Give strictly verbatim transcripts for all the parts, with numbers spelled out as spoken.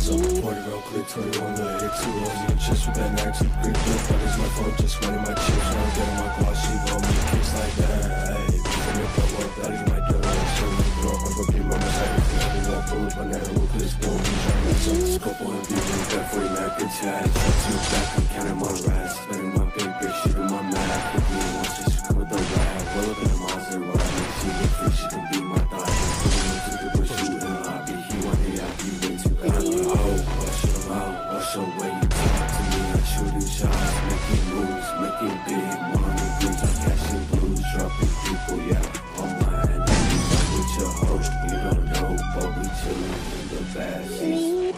mess up. forty round clip, twenty-one little hit, two O's in your chest with that nineteen grip. That is my phone, just running my chips. When I get on my gloss, she blow me a kiss like that. Hey, in the club, what that is my dough. Show me the door, I'm gonna be my side. If you want bullet, banana, we'll put this boom. We trying to mess up the scope on the beat. That forty Mac attached. Two back, I'm counting my rats. Spending my big bitch, shit in my mouth. With me once, just come with the rap. Roll up in a Maserati. She get free, she can be my thigh. Put me into the bush, shoot in the lobby. He want me out, he way too cocky. Oh, wash him out, wash your way you talk to me. I shooting shots, making moves, making big money. Green, I'm cashing blues, dropping people, yeah. On my enemies, I'm with your hoe. You don't know, but we chillin' in the backseat.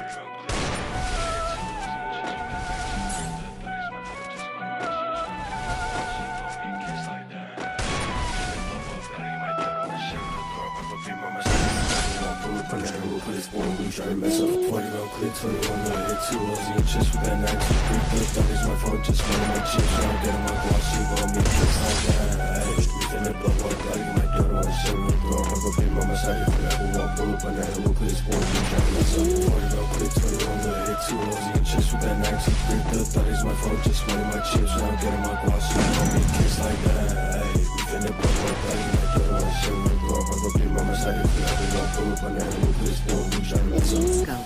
Try to mess up forty round clip, twenty-one little hit, two O's in your chest with that nineteen grip. That is my phone, just running my chips. When I get on my gloss, she roll me a kiss like that. Hey, we finna blow up, bloody my daughter, I show me a girl. I'm gonna be mama side if you ever walk bullet, banana, we'll put this boy. We try to mess up forty round clip, twenty-one little hit, two O's in your chest with that nineteen grip. That is my phone, just running my chips. When I get on my gloss, she roll me a kiss like that. Hey, we finna blow up, bloody my daughter, I show me a girl. I'm gonna be mama side if you ever walk bullet, banana, we'll put this boy. We try to mess up. Go.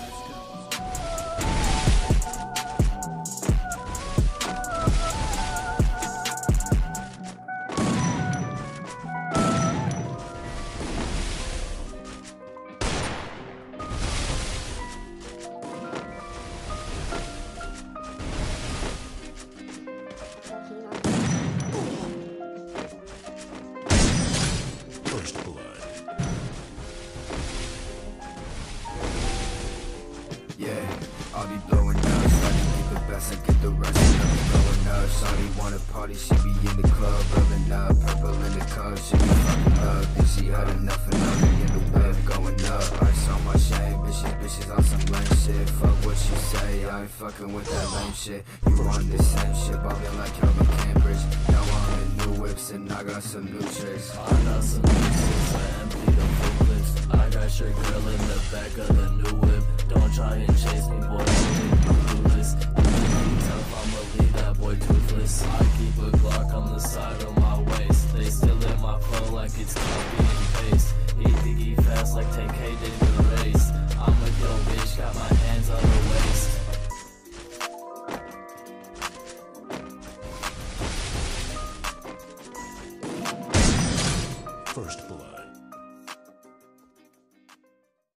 I'll be blowing up, Shawty get the best, I get the rest. I'll be blowing up, Shawty wanna party, she be in the club, rubbing up, purple in the cup, she be fucking up. Then she had enough and now they in the whip, going up. Ice on my chain, bitches, bitches on some lame shit. Fuck what she say, I ain't fucking with that lame shit. You on this same shit, ballin' like Calvin Cambridge. Now I'm in new whips and I got some new tricks. I got some new tricks, I empty the full clips. I got your girl in the back of the new whip. Don't try and chase me, boy, don't clueless. You can tell if I'ma leave that boy toothless. I keep a Glock on the side of my waist. They still in my phone like it's copy and paste. He think he fast like ten K did the race. I'm a yo bitch, got my hands on her waist. First blood.